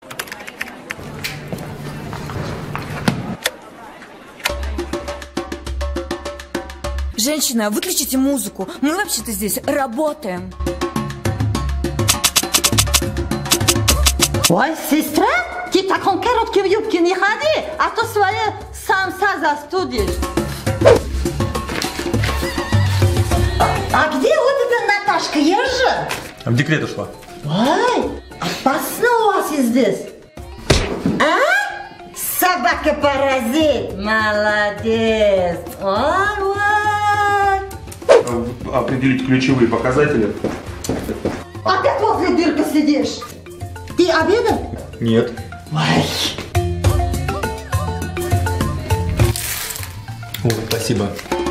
Женщина, выключите музыку. Мы вообще-то здесь работаем. Ой, сестра, ты в таком коротком юбке не ходи, а то свое самца застудишь. А где вот эта Наташка Ержа? В декрет ушла. Ой, опасно у вас и здесь. А? Собака-паразит, молодец. Ой, ой. Определить ключевые показатели. Опять возле дырка сидишь? Ты обедал? Нет. Ой. О, спасибо.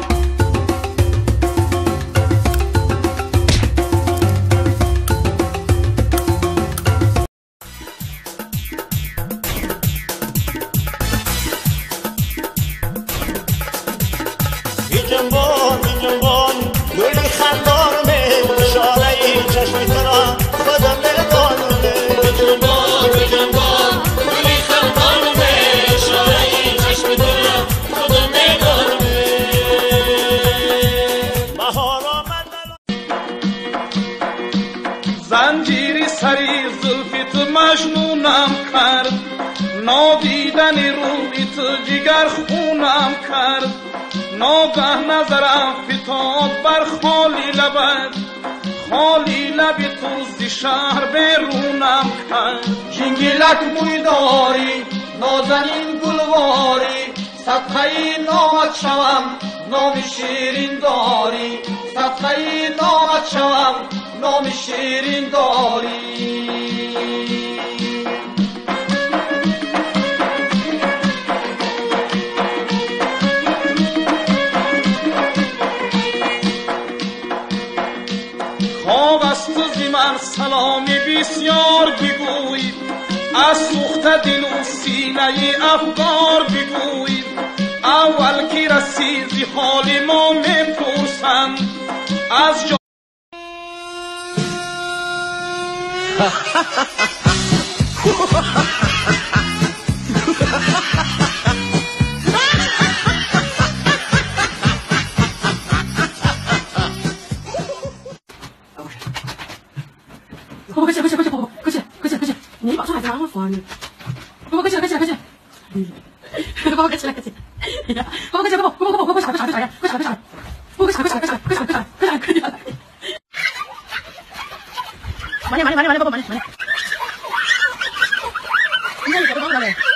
زنجیری سری زلفیت مجنونم کرد نادیدن رویت جگر خونم کرد ناگه نظرم فتاد بر خالی لبت خالی لبی تو زی شهر بیرونم کرد جنگلک موی داری نازنین گلواری صدقه نامت شوم نام شیرین داری صدقه نامت شوم نام شیرین داری خواب است زی من سلامی بسیار بگوی از سوخته دل و سینه افگار بگوی اول که رسیدی حال ما میپرسم از جا 快起来，快起来，快起来，宝宝，快起来，快起来，快起来！你把上海子让我烦你。宝宝，快起来，快起来，快起来！宝宝，快起来，快起来！宝宝，快起来，宝宝，宝宝，快起来，快起来，快起来，快起来！宝宝，快起来，快起来，快起来，快起来，快起来，快来，快点！慢点，宝宝，慢点！你看你给我帮我来。